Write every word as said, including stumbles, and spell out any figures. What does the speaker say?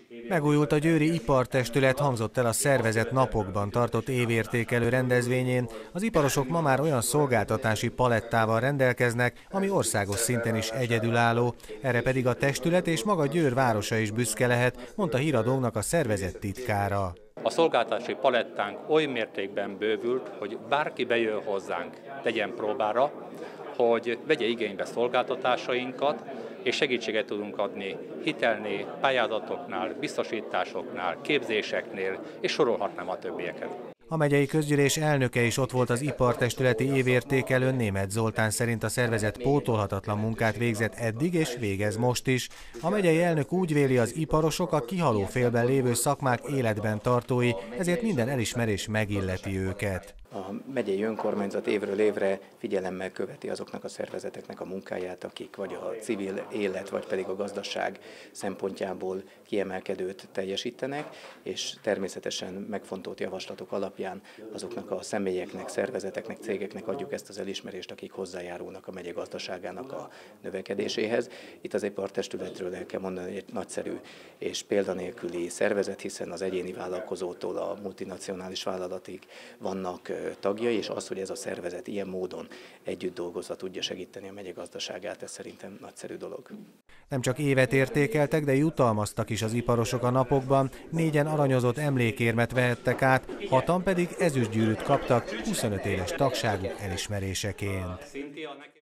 Megújult a győri ipartestület, hangzott el a szervezet napokban tartott évértékelő rendezvényén. Az iparosok ma már olyan szolgáltatási palettával rendelkeznek, ami országos szinten is egyedülálló. Erre pedig a testület és maga Győr városa is büszke lehet, mondta híradónknak a szervezet titkára. A szolgáltatási palettánk oly mértékben bővült, hogy bárki bejön hozzánk, tegyen próbára, hogy vegye igénybe szolgáltatásainkat, és segítséget tudunk adni hitelnél, pályázatoknál, biztosításoknál, képzéseknél, és sorolhatnám a többieket. A megyei közgyűlés elnöke is ott volt az ipartestületi évértékelőn. Németh Zoltán szerint a szervezet pótolhatatlan munkát végzett eddig és végez most is. A megyei elnök úgy véli, az iparosok a kihaló félben lévő szakmák életben tartói, ezért minden elismerés megilleti őket. A megyei önkormányzat évről évre figyelemmel követi azoknak a szervezeteknek a munkáját, akik vagy a civil élet, vagy pedig a gazdaság szempontjából kiemelkedőt teljesítenek, és természetesen megfontolt javaslatok alapján azoknak a személyeknek, szervezeteknek, cégeknek adjuk ezt az elismerést, akik hozzájárulnak a megye gazdaságának a növekedéséhez. Itt az ipartestületről el kell mondani, egy nagyszerű és példanélküli szervezet, hiszen az egyéni vállalkozótól a multinacionális vállalatig vannak tagjai, és az, hogy ez a szervezet ilyen módon együtt dolgozva tudja segíteni a megye gazdaságát, ez szerintem nagyszerű dolog. Nem csak évet értékeltek, de jutalmaztak is az iparosok a napokban. Négyen aranyozott emlékérmet vehettek át, hatan pedig ezüstgyűrűt kaptak huszonöt éves tagságuk elismeréseként.